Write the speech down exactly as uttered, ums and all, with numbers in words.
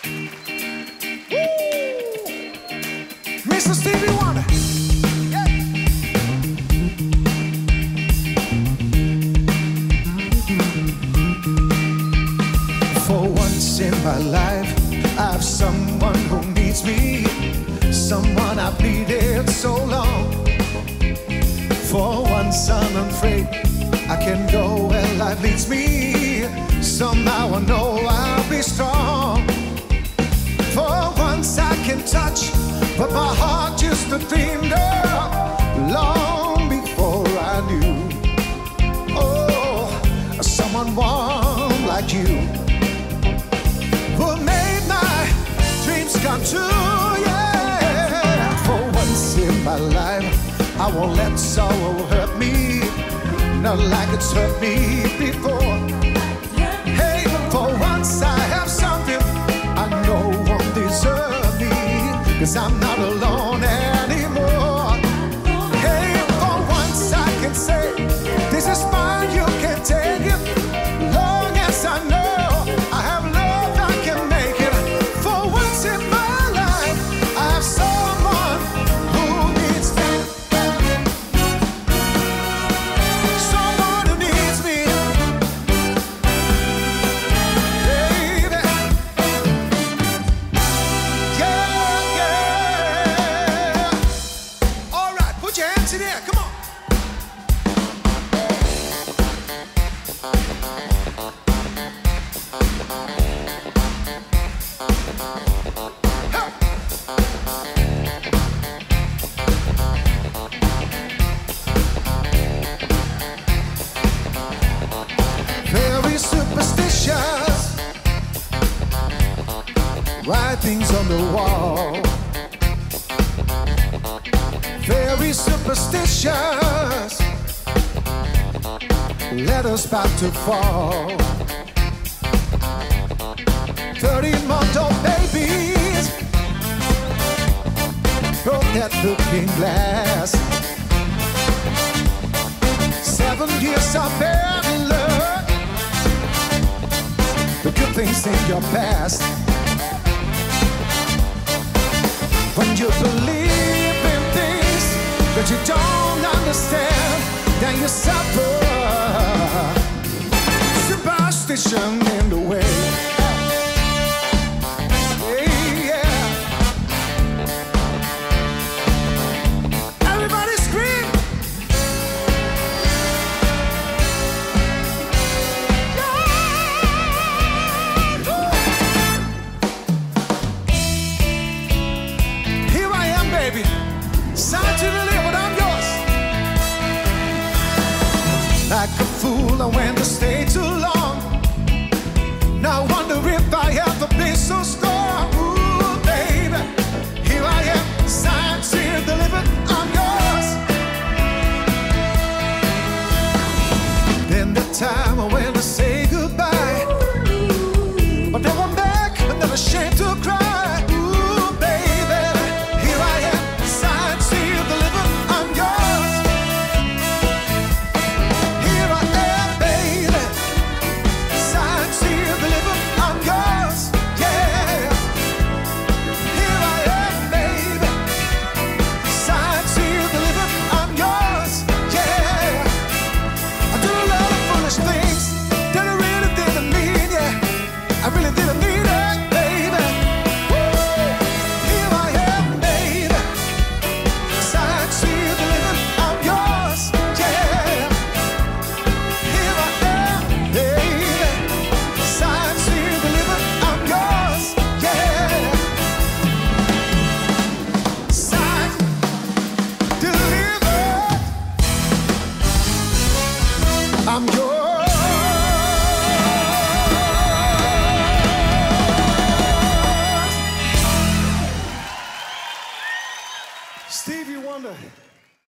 Mister Stevie Wonder. Yeah. For once in my life, I have someone who needs me, someone I've needed so long. For once I'm afraid I can go where life leads me. Somehow I know I'll be strong. For once I can touch what my heart used to dream of long before I knew. Oh, someone warm like you who made my dreams come true, yeah. For once in my life, I won't let sorrow hurt me, not like it's hurt me before. Hey, for once I have something I know won't desert me, 'cause I'm not alone anymore. Hey, for once I can say, this is mine, you can take it. Long as I know I have love, I can make it. For once in my life, I have someone who needs me. Someone who needs me. Baby. Yeah, yeah. All right, put your hands in the air, come on. Very superstitious, writings on the wall. Very superstitious, letters about to fall. Thirty-month-old babies broke that looking glass. Seven years of bad luck, the good things in your past. When you believe in things that you don't understand, then you suffer. Superstition in the way. Hey, yeah. Everybody scream. Here I am, baby. Signed to the live, but I'm yours. Like a fool, I went to stay